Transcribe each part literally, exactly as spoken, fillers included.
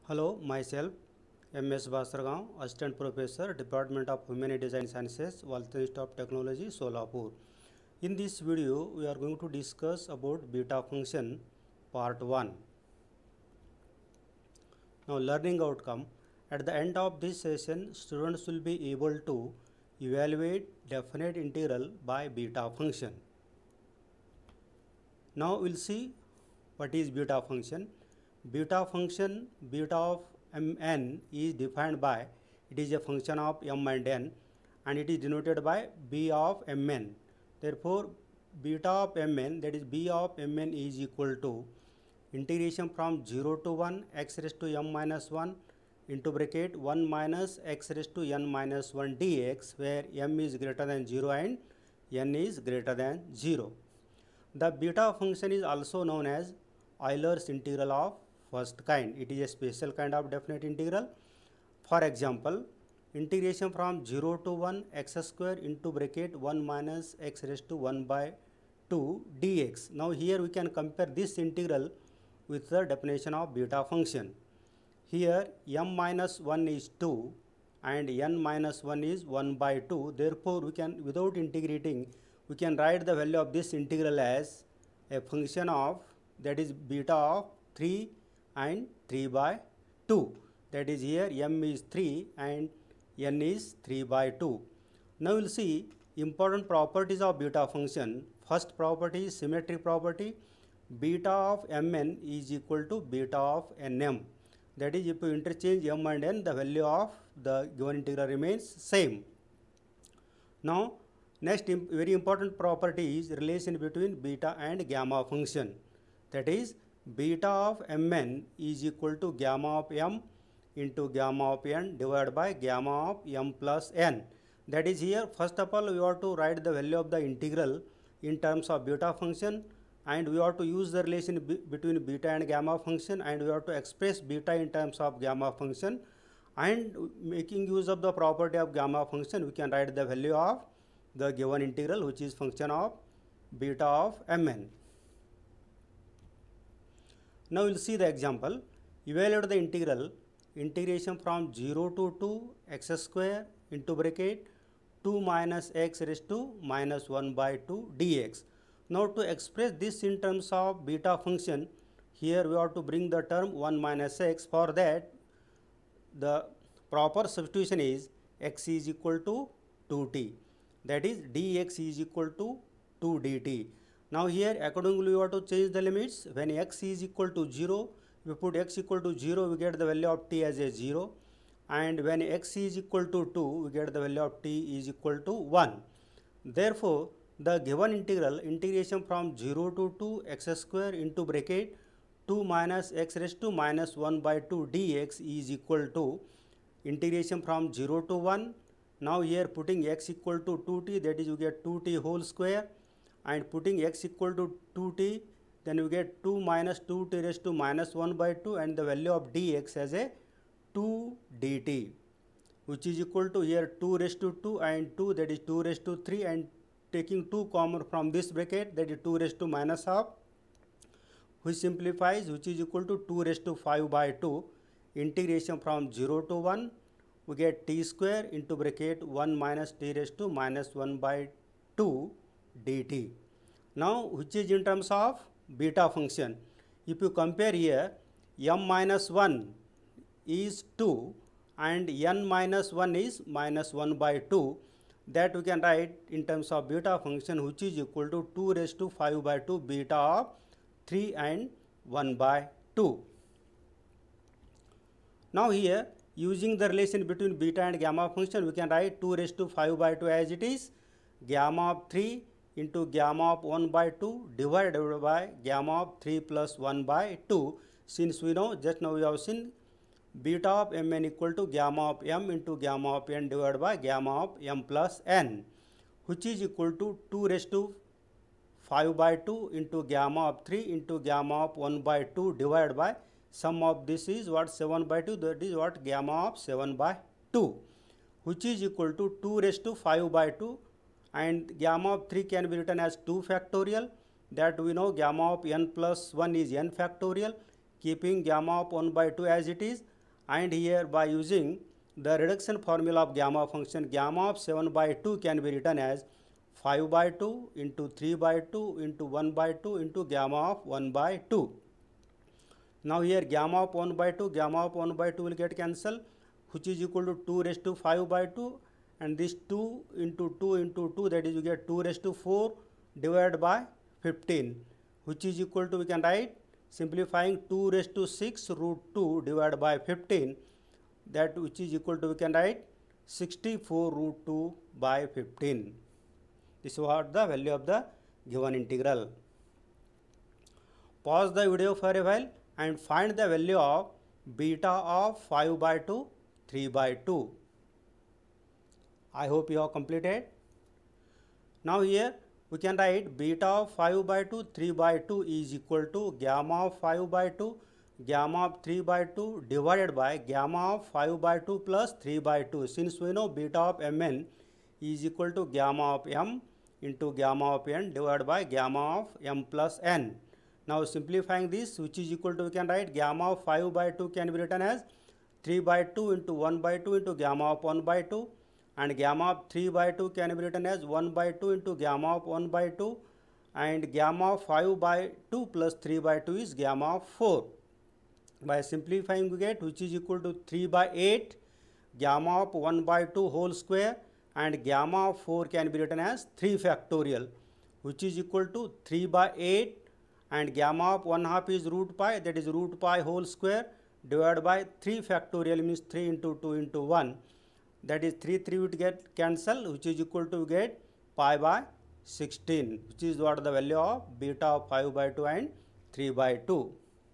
Hello, myself S Basargaon, Assistant Professor, Department of Humanities and Sciences, Walchand of Technology, Solapur. In this video, we are going to discuss about beta function part one. Now, learning outcome. At the end of this session, students will be able to evaluate definite integral by beta function. Now, we'll see what is beta function. Beta function, beta of mn is defined by, it is a function of m and n, and it is denoted by b of mn. Therefore, beta of mn, that is b of mn, is equal to integration from zero to one x raised to m minus one into bracket one minus x raised to n minus one dx, where m is greater than zero and n is greater than zero. The beta function is also known as Euler's integral of first kind. It is a special kind of definite integral. For example, integration from zero to one x square into bracket one minus x raised to one by two dx. Now here we can compare this integral with the definition of beta function. Here m minus one is two and n minus one is one by two. Therefore, we can, without integrating, we can write the value of this integral as a function of, that is beta of three and three by two. That is, here m is three and n is three by two. Now we will see important properties of beta function. First property is symmetry property. Beta of mn is equal to beta of nm. That is, if you interchange m and n, the value of the given integral remains same. Now, next imp very important property is relation between beta and gamma function. That is, beta of mn is equal to gamma of m into gamma of n divided by gamma of m plus n. That is, here first of all we have to write the value of the integral in terms of beta function, and we have to use the relation be between beta and gamma function, and we have to express beta in terms of gamma function, and making use of the property of gamma function, we can write the value of the given integral, which is function of beta of mn. Now we will see the example. Evaluate the integral, integration from zero to two x square into bracket two minus x raised to minus one by two dx. Now to express this in terms of beta function, here we have to bring the term one minus x. For that, the proper substitution is x is equal to two t. That is, dx is equal to two dt. Now here accordingly we have to change the limits. When x is equal to zero, we put x equal to zero, we get the value of t as a zero, and when x is equal to two, we get the value of t is equal to one. Therefore, the given integral, integration from zero to two x square into bracket two minus x raised to minus one by two dx is equal to integration from zero to one. Now here putting x equal to two t, that is, you get two t whole square, and putting x equal to two t, then you get two minus two t raised to minus one by two, and the value of dx as a two dt, which is equal to here two raised to two and two, that is two raised to three, and taking two common from this bracket, that is two raised to minus half, which simplifies, which is equal to two raised to five by two. Integration from zero to one, we get t square into bracket one minus t raised to minus one by two dt. Now, which is in terms of beta function. If you compare here, m minus one is two and n minus one is minus one by two, that we can write in terms of beta function, which is equal to two raised to five by two beta of three and one by two. Now here, using the relation between beta and gamma function, we can write two raised to five by two as it is, gamma of three into gamma of one by two divided by gamma of three plus one by two. Since we know, just now we have seen, beta of mn equal to gamma of m into gamma of n divided by gamma of m plus n, which is equal to two raised to five by two into gamma of three into gamma of one by two divided by sum of this is what, seven by two, that is what, gamma of seven by two, which is equal to two raised to five by two, and gamma of three can be written as two factorial, that we know gamma of n plus one is n factorial, keeping gamma of one by two as it is, and here by using the reduction formula of gamma function, gamma of seven by two can be written as five by two into three by two into one by two into gamma of one by two. Now here gamma of one by two, gamma of one by two will get cancelled, which is equal to two raised to five by two, and this two into two into two, that is you get two raised to four divided by fifteen, which is equal to, we can write simplifying two raised to six root two divided by fifteen, that which is equal to, we can write sixty-four root two by fifteen. This is what the value of the given integral. Pause the video for a while and find the value of beta of five by two, three by two. I hope you have completed. Now here we can write beta of five by two, three by two is equal to gamma of five by two, gamma of three by two divided by gamma of five by two plus three by two. Since we know beta of mn is equal to gamma of m into gamma of n divided by gamma of m plus n. Now simplifying this, which is equal to, we can write gamma of five by two can be written as three by two into one by two into gamma of one by two, and gamma of three by two can be written as one by two into gamma of one by two, and gamma of five by two plus three by two is gamma of four. By simplifying we get which is equal to three by eight, gamma of one by two whole square, and gamma of four can be written as three factorial, which is equal to three by eight, and gamma of one half is root pi, that is root pi whole square divided by three factorial, means three into two into one, that is three, three would get cancelled, which is equal to get pi by sixteen, which is what the value of beta of five by two and three by two.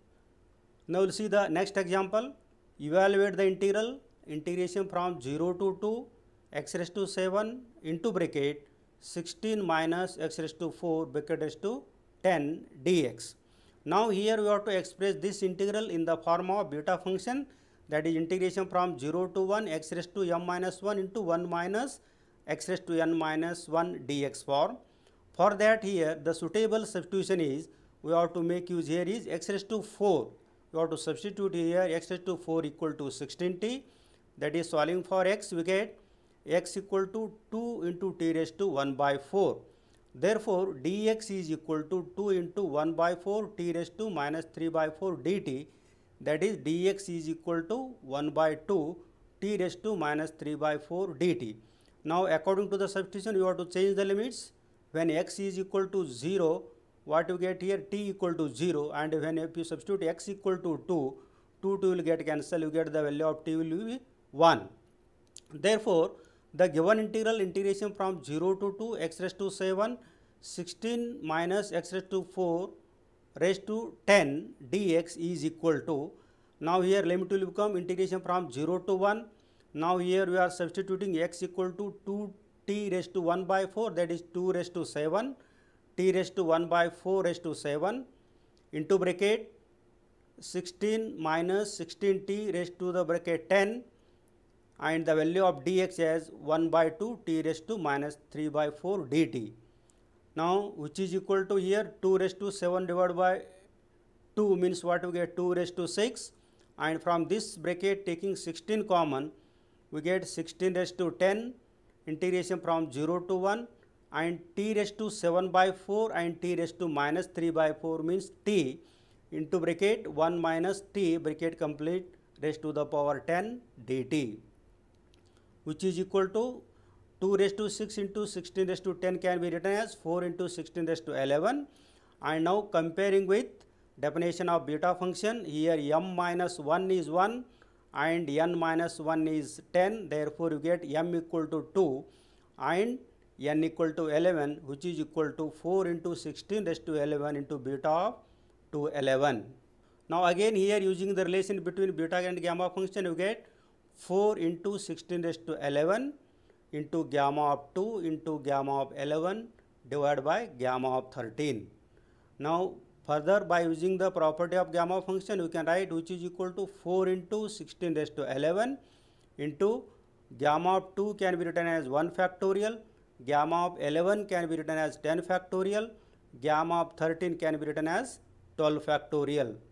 Now we will see the next example. Evaluate the integral, integration from zero to two x raised to seven into bracket sixteen minus x raised to four bracket raised to ten dx. Now here we have to express this integral in the form of beta function, that is integration from zero to one x raised to m minus one into one minus x raised to n minus one dx form. For that here the suitable substitution is, we have to make use here is x raised to four. We have to substitute here x raised to four equal to sixteen t, that is solving for x we get x equal to two into t raised to one by four. Therefore dx is equal to two into one by four t raised to minus three by four dt, that is dx is equal to one by two t raised to minus three by four dt. Now according to the substitution you have to change the limits. When x is equal to zero, what you get here, t equal to zero, and when if you substitute x equal to two, two, two will get cancelled, you get the value of t will be one. Therefore the given integral, integration from zero to two x raised to seven, sixteen minus x raised to four raised to ten dx is equal to, now here limit will become integration from zero to one. Now here we are substituting x equal to two t raised to one by four, that is two raised to seven, t raised to one by four raised to seven into bracket sixteen minus sixteen t raised to the bracket ten, and the value of dx as one by two t raised to minus three by four dt. Now which is equal to here two raised to seven divided by two means what we get, two raised to six, and from this bracket taking sixteen common we get sixteen raised to ten, integration from zero to one, and t raised to seven by four and t raised to minus three by four means t into bracket one minus t bracket complete raised to the power ten dt, which is equal to two raised to six into sixteen raised to ten can be written as four into sixteen raised to eleven. And now comparing with definition of beta function, here m minus one is one and n minus one is ten, therefore you get m equal to two and n equal to eleven, which is equal to four into sixteen raised to eleven into beta of two eleven. Now again here using the relation between beta and gamma function you get four into sixteen raised to eleven into gamma of two into gamma of eleven divided by gamma of thirteen. Now further by using the property of gamma function you can write which is equal to four into sixteen raised to eleven into gamma of two can be written as one factorial, gamma of eleven can be written as ten factorial, gamma of thirteen can be written as twelve factorial,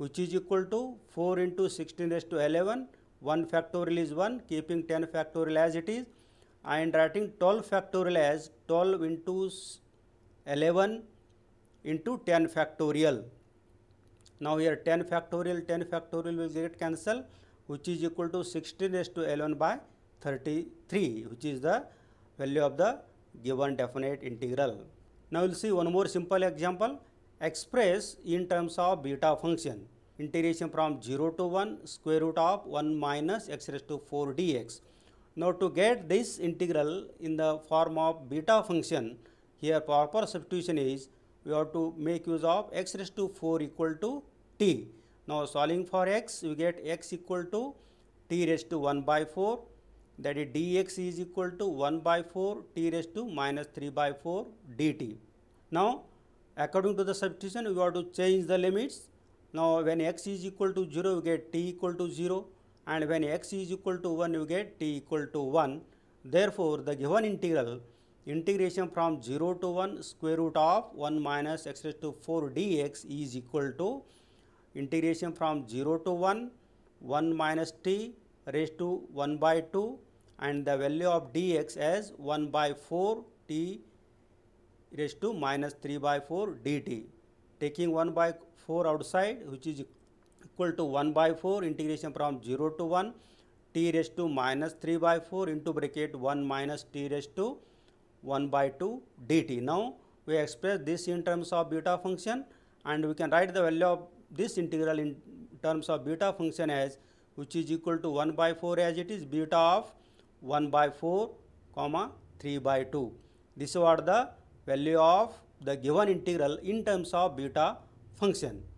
which is equal to four into sixteen raised to eleven. one factorial is one, keeping ten factorial as it is, and writing twelve factorial as twelve into eleven into ten factorial. Now here ten factorial, ten factorial will get cancelled, which is equal to sixteen raised to eleven by thirty-three, which is the value of the given definite integral. Now we will see one more simple example. Express in terms of beta function. Integration from zero to one, square root of one minus x raised to four dx. Now to get this integral in the form of beta function, here proper substitution is we have to make use of x raised to four equal to t. Now solving for x, we get x equal to t raised to one by four, that is dx is equal to one by four t raised to minus three by four dt. Now according to the substitution, we have to change the limits. Now when x is equal to zero, we get t equal to zero, and when x is equal to one, you get t equal to one. Therefore the given integral, integration from zero to one, square root of one minus x raised to four dx is equal to integration from zero to one, one minus t raised to one by two, and the value of dx as one by four t raised to minus three by four dt. Taking one by four outside, which is equal to one by four, integration from zero to one, t raised to minus three by four into bracket one minus t raised to one by two dt. Now we express this in terms of beta function, and we can write the value of this integral in terms of beta function as, which is equal to one by four as it is, beta of one by four comma three by two. This is what the value of the given integral in terms of beta function.